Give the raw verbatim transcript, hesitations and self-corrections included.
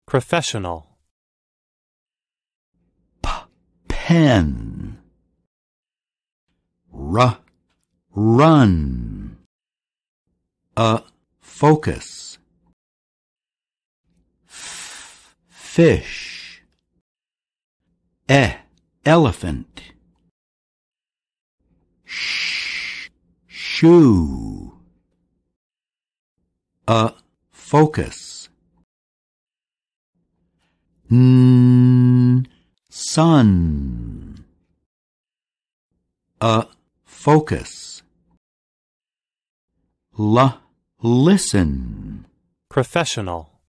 Professional. P, pen. R, run. A, focus. F, fish. E, elephant. Sh, shoe. A, focus. N, sun. A, focus. L, listen. Professional.